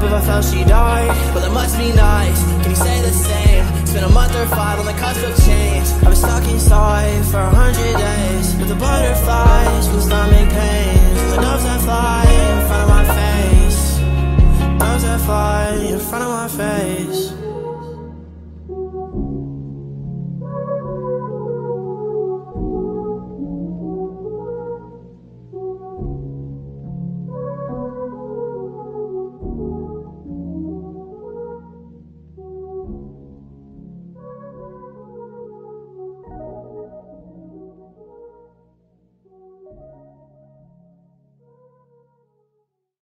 up if I felt she died. Well, it must be nice, can you say the same? It's been a month or 5 on the cusp of change. I've been stuck inside for 100 days, with the butterflies, with stomach pains, the doves that fly in front of my face, doves that fly in front of my face.